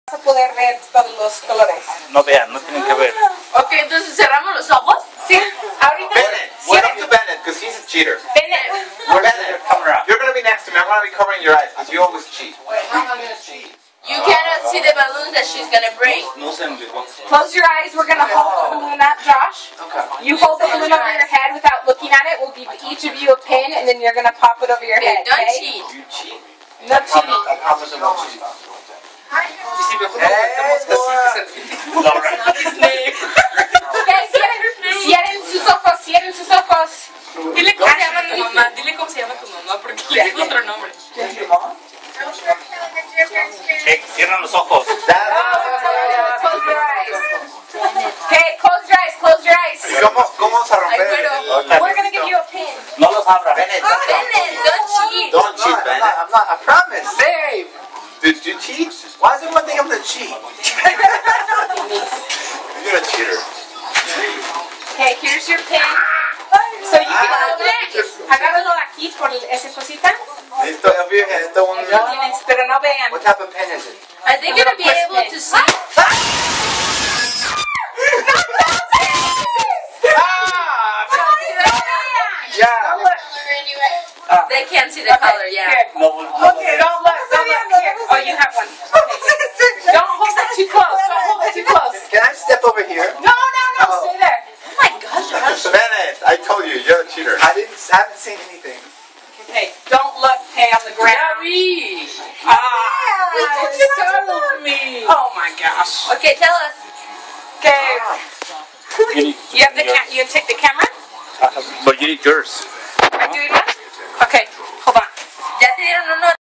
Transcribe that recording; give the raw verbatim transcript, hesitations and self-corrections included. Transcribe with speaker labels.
Speaker 1: a poder ver todos los colores.
Speaker 2: No vean, no tienen que ver.
Speaker 3: Ok, entonces cerramos los ojos.
Speaker 1: Sí, ahorita.
Speaker 4: Bennett, went up to Bennett because he's a cheater.
Speaker 1: Bennett.
Speaker 4: Bennett,
Speaker 2: Camera.
Speaker 4: you're going to be next to me. I'm going to be covering your eyes because you always cheat.
Speaker 3: You cannot see the balloons that she's gonna bring.
Speaker 2: No se me
Speaker 1: Close your eyes. We're gonna hold the balloon up, Josh.
Speaker 4: Okay.
Speaker 1: You hold the balloon over your head without looking at it. We'll give each of you a pin, and then you're gonna pop it over your
Speaker 3: Okay,
Speaker 1: head.
Speaker 3: don't
Speaker 1: Okay?
Speaker 3: cheat.
Speaker 4: You cheat.
Speaker 1: No cheating.
Speaker 4: I promise I won't cheat.
Speaker 5: Y si mejor nos metemos así que se
Speaker 1: Okay, cierren, cierren sus ojos, cierren sus ojos.
Speaker 3: Dile cómo se llama tu mamá. Dile cómo se llama tu mamá porque le digo otro nombre.
Speaker 2: Hey, cierran los ojos.
Speaker 1: Close your eyes. Okay, close your eyes, close your eyes.
Speaker 4: ¿Cómo, ¿Cómo vamos a romper?
Speaker 3: Ay,
Speaker 4: el-
Speaker 1: We're gonna give you a pin.
Speaker 2: No los abran.
Speaker 4: Bennett,
Speaker 3: Bennett, don't cheat.
Speaker 4: don't cheat, Bennett.
Speaker 5: I'm not, I promise. Babe!
Speaker 4: Did you cheat?
Speaker 5: Why does everyone think I'm gonna cheat?
Speaker 4: You're a cheater.
Speaker 1: Okay, here's your pin. So you can hold it. Agárralo aquí por esa cosita.
Speaker 4: Esto, esto un...
Speaker 1: Lo tienes, pero no vean.
Speaker 5: What type of pen is it?
Speaker 3: Are they gonna be able to see?
Speaker 5: Yeah.
Speaker 3: They can't see the color, yeah.
Speaker 1: Here.
Speaker 2: No, no.
Speaker 1: Okay, don't look, don't look. Here. Oh, you have one. Okay. Don't hold it too close. Don't hold it too close.
Speaker 5: Can I step over here?
Speaker 1: No, no, no. Stay there.
Speaker 3: Oh my gosh, Josh.
Speaker 4: Bennett, I told you, you're a cheater.
Speaker 5: I didn't. I haven't seen anything.
Speaker 1: Okay, don't look. Hey, on the ground.
Speaker 3: Gary.
Speaker 1: Ah. Oh my gosh.
Speaker 3: Okay, tell us.
Speaker 1: Okay.
Speaker 2: You need,
Speaker 1: You have the ca- you take the camera?
Speaker 2: but you need yours.
Speaker 1: Am I doing that? Okay, hold on.
Speaker 3: Ya te dieron uno.